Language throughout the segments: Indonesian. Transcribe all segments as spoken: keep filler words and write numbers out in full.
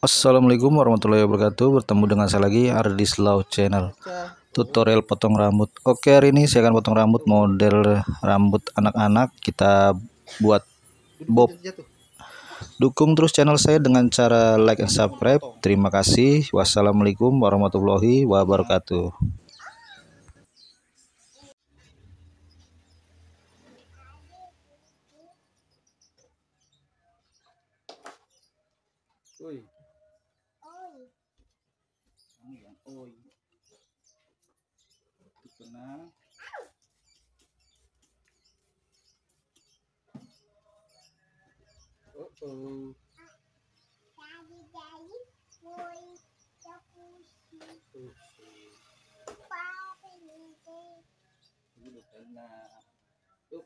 Assalamualaikum warahmatullahi wabarakatuh. Bertemu dengan saya lagi, Ardi Slow Channel. Tutorial potong rambut. Oke, hari ini saya akan potong rambut model rambut anak-anak. Kita buat bob. Dukung terus channel saya dengan cara like dan subscribe. Terima kasih. Wassalamualaikum warahmatullahi wabarakatuh. Oi. Oi. Kamu yang oi. Tenang. Oh oh. Udah tenang. Tuh.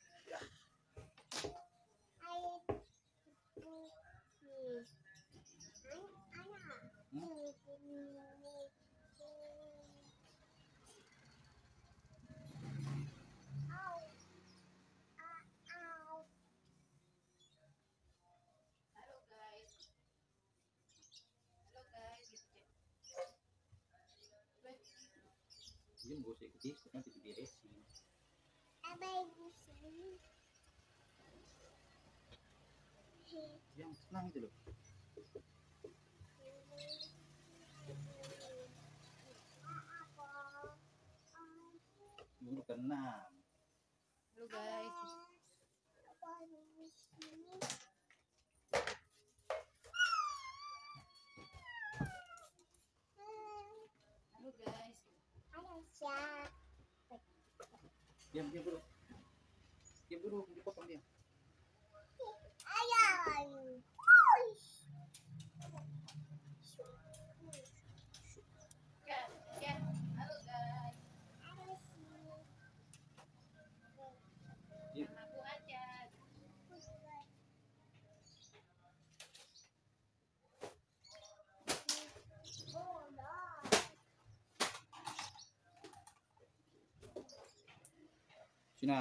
Dia mau gosek gede, nanti diberesin. Yang senang itu loh. Dulu tenang. Halo guys. Halo guys. Halo siap. Diam, diam dulu. Diam dulu, dipotong dia. Ayah. Halo guys. Diam. Aku aja. Sini.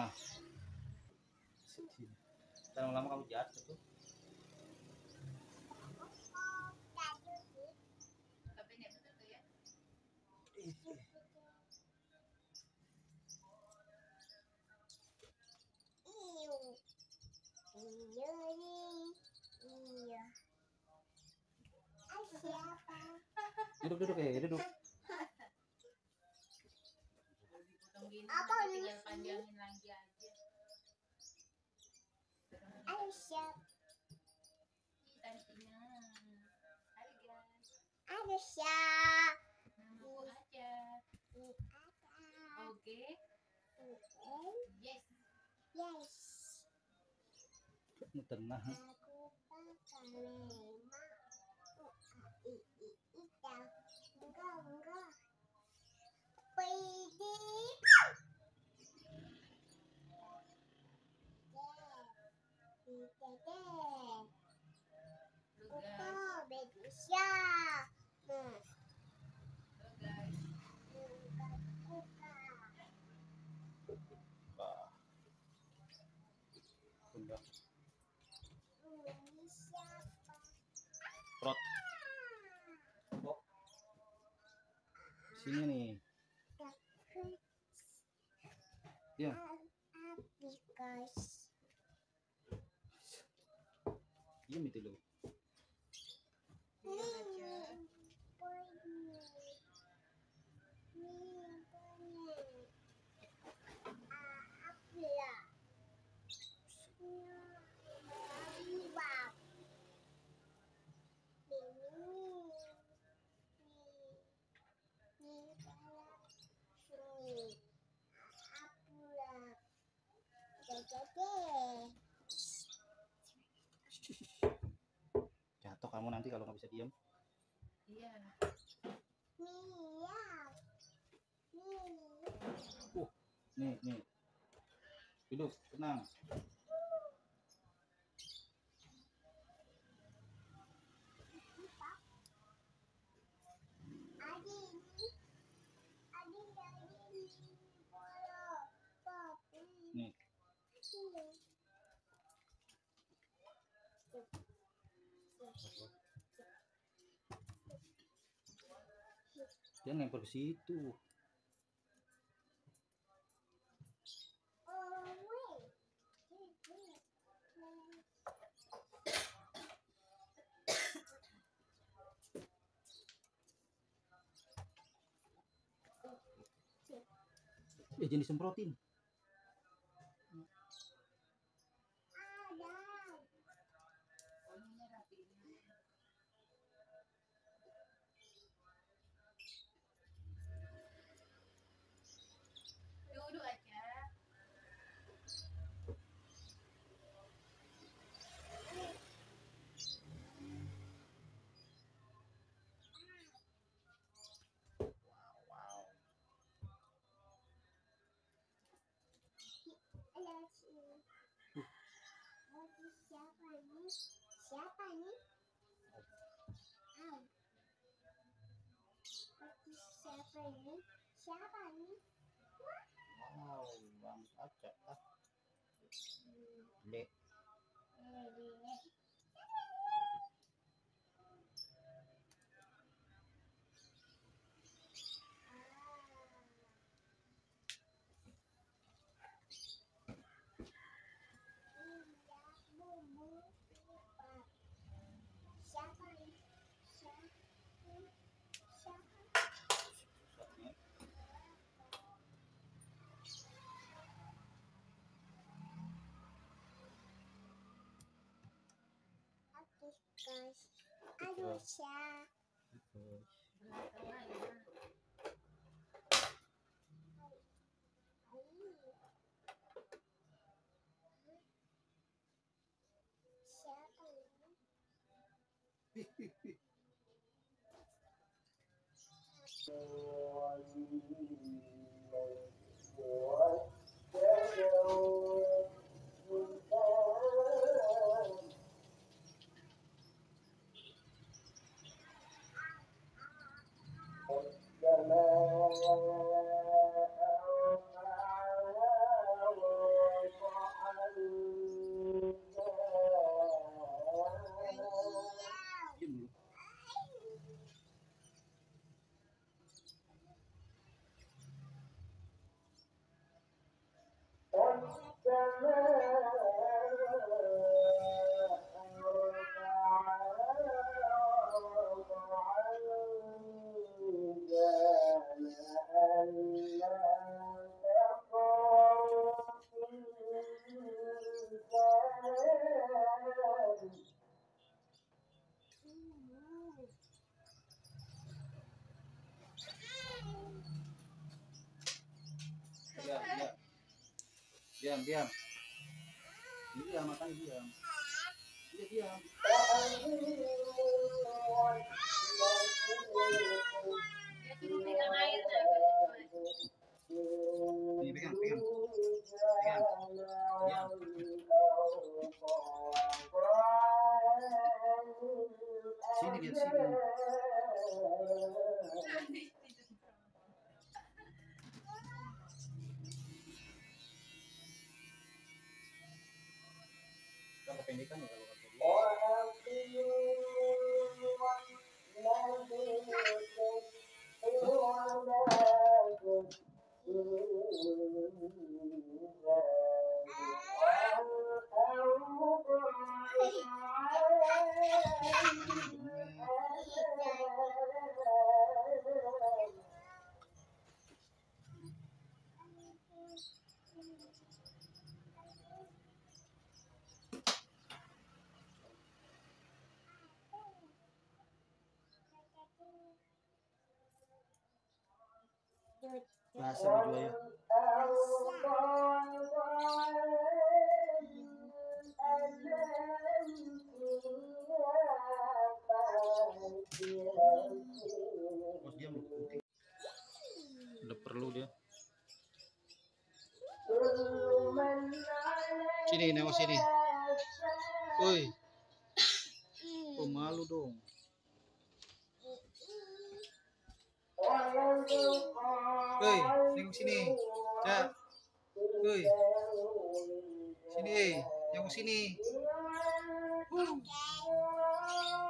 Jangan lama kamu jatuh tuh. Tapi ini betul tuh ya. Duduk, duduk ya, duduk. Potong gini nanti tinggal panjangin lagi aja. Ayo siap. Cantiknya. Hai guys. Ayo siap. Namaku aja. Oke. Yes. Yes. Tenang. Aku pakai lema. I i ita. Enggak enggak. Pergi. Halo guys. Oh, baby siap. Hmm. Halo guys. Bah. Bunda. Ini siapa? Prot. Oh. Sini nih. Ya. Because Diam itu loh. Diam aja. Jatuh kamu nanti kalau nggak bisa diam. Iya. Uh, nih, nih. Duduk, tenang. Nih. Dia nempel ke situ. Oh, wait. Eh, jangan disemprotin. Ada. Ininya rapi. Duduk aja. Ada sini. Bagi siapa nih? Siapa nih? Ah. Bagi siapa ini? Siapa nih? Wow, bang acak ah. Dek. Nenek. Siapa ini? Siapa? Siapa? Oke guys. Aduh siapa? Belakang aja. Siapa ini? Diam dulu. Diam, diam. Diam, diam. Diam, makanya diam. Iya, diam. Dia suruh pegang air nah. Ini pegang, pegang. Pegang. Diam. Sini, lihat sini. Kita kependekan ya kalau kata dia. Bahasa juga ya. Bos diam lu, penting. Udah perlu dia. Sini, nengok sini. Woi. Oh, malu dong. Woi, nengok sini. Cak. Woi. Sini, nengok sini. Uh.